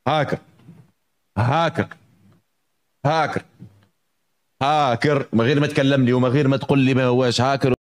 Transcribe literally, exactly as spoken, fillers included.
هاكر هاكر هاكر هاكر من غير ما تكلمني ومن غير ما تقول لي ما هواش هاكر.